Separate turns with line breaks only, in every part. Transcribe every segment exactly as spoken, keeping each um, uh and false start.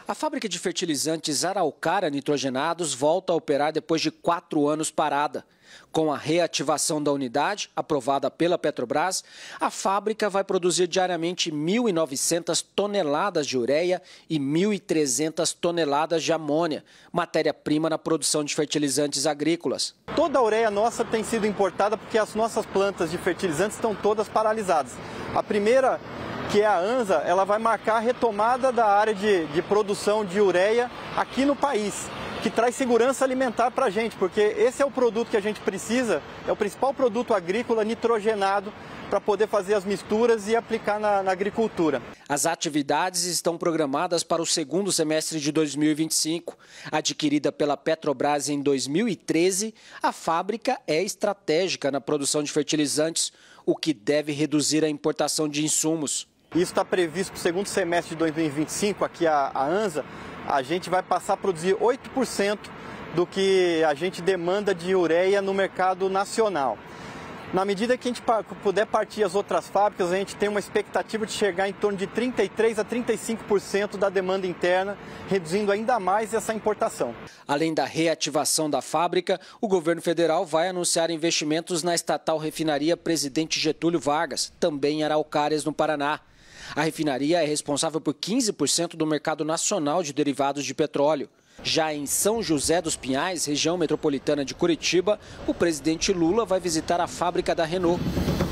A fábrica de fertilizantes Araucária Nitrogenados volta a operar depois de quatro anos parada. Com a reativação da unidade, aprovada pela Petrobras, a fábrica vai produzir diariamente mil e novecentas toneladas de ureia e mil e trezentas toneladas de amônia, matéria-prima na produção de fertilizantes agrícolas.
Toda a ureia nossa tem sido importada porque as nossas plantas de fertilizantes estão todas paralisadas. A primeira, que é a ANSA, ela vai marcar a retomada da área de, de produção de ureia aqui no país, que traz segurança alimentar para a gente, porque esse é o produto que a gente precisa, é o principal produto agrícola nitrogenado para poder fazer as misturas e aplicar na, na agricultura.
As atividades estão programadas para o segundo semestre de dois mil e vinte e cinco. Adquirida pela Petrobras em dois mil e treze, a fábrica é estratégica na produção de fertilizantes, o que deve reduzir a importação de insumos.
Isso está previsto para o segundo semestre de dois mil e vinte e cinco, aqui a, a ANSA, a gente vai passar a produzir oito por cento do que a gente demanda de ureia no mercado nacional. Na medida que a gente puder partir as outras fábricas, a gente tem uma expectativa de chegar em torno de trinta e três a trinta e cinco por cento da demanda interna, reduzindo ainda mais essa importação.
Além da reativação da fábrica, o governo federal vai anunciar investimentos na estatal refinaria Presidente Getúlio Vargas, também em Araucárias, no Paraná. A refinaria é responsável por quinze por cento do mercado nacional de derivados de petróleo. Já em São José dos Pinhais, região metropolitana de Curitiba, o presidente Lula vai visitar a fábrica da Renault.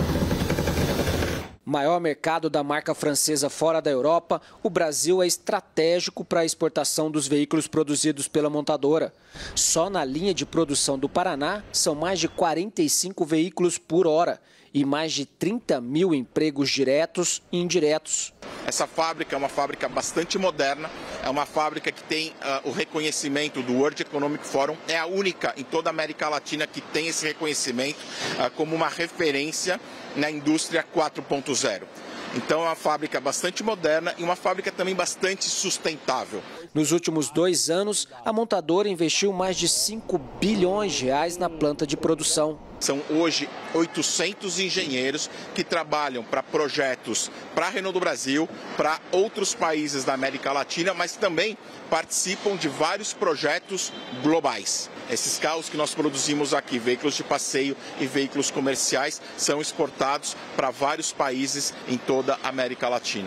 Maior mercado da marca francesa fora da Europa, o Brasil é estratégico para a exportação dos veículos produzidos pela montadora. Só na linha de produção do Paraná são mais de quarenta e cinco veículos por hora e mais de trinta mil empregos diretos e indiretos.
Essa fábrica é uma fábrica bastante moderna, é uma fábrica que tem uh, o reconhecimento do World Economic Forum, é a única em toda a América Latina que tem esse reconhecimento uh, como uma referência na indústria quatro ponto zero. Então é uma fábrica bastante moderna e uma fábrica também bastante sustentável.
Nos últimos dois anos, a montadora investiu mais de cinco bilhões de reais na planta de produção.
São hoje oitocentos engenheiros que trabalham para projetos para a Renault do Brasil, para outros países da América Latina, mas também participam de vários projetos globais. Esses carros que nós produzimos aqui, veículos de passeio e veículos comerciais, são exportados para vários países em toda a América Latina.